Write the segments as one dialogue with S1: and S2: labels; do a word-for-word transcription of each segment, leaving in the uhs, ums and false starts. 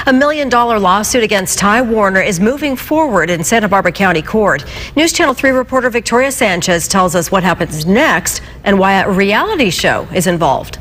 S1: A million dollar lawsuit against Ty Warner is moving forward in Santa Barbara County Court. News Channel three reporter Victoria Sanchez tells us what happens next and why a reality show is involved.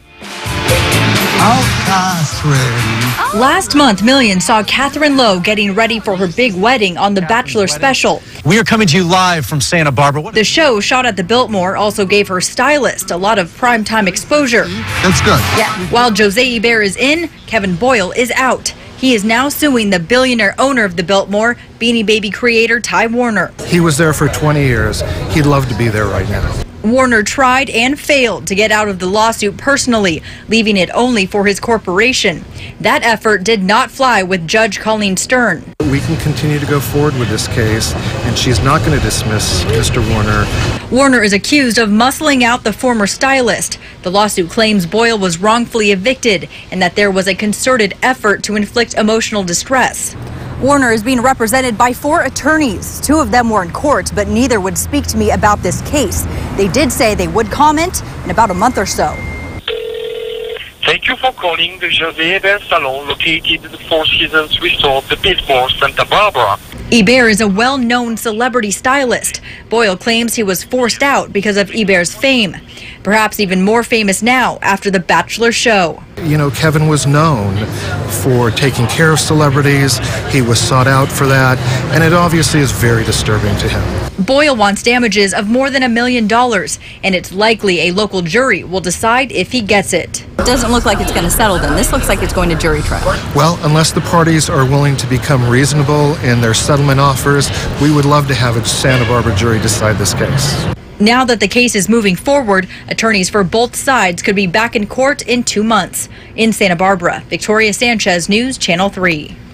S2: Last month, millions saw Catherine Lowe getting ready for her big wedding on The Bachelor special.
S3: We are coming to you live from Santa Barbara.
S2: The show, shot at the Biltmore, also gave her stylist a lot of primetime exposure.
S4: That's good.
S2: Yeah. While Jose Hebert is in, Kevin Boyle is out. He is now suing the billionaire owner of the Biltmore, Beanie Baby creator Ty Warner.
S4: He was there for twenty years. He'd love to be there right now.
S2: Warner tried and failed to get out of the lawsuit personally, leaving it only for his corporation. That effort did not fly with Judge Colleen Stern.
S4: We can continue to go forward with this case, and she's not going to dismiss Mister Warner.
S2: Warner is accused of muscling out the former stylist. The lawsuit claims Boyle was wrongfully evicted and that there was a concerted effort to inflict emotional distress. Warner is being represented by four attorneys. Two of them were in court, but neither would speak to me about this case. They did say they would comment in about a month or so.
S5: Thank you for calling the Jose Hebert Salon, located at the Four Seasons Resort, the Biltmore, Santa Barbara.
S2: Hebert is a well-known celebrity stylist. Boyle claims he was forced out because of Hebert's fame. Perhaps even more famous now after The Bachelor show.
S4: You know, Kevin was known for taking care of celebrities. He was sought out for that, and it obviously is very disturbing to him.
S2: Boyle wants damages of more than a million dollars, and it's likely a local jury will decide if he gets it.
S6: It doesn't look like it's going to settle then. This looks like it's going to jury trial.
S4: Well, unless the parties are willing to become reasonable in their settlement offers, we would love to have a Santa Barbara jury decide this case.
S2: Now that the case is moving forward, attorneys for both sides could be back in court in two months. In Santa Barbara, Victoria Sanchez, News Channel three.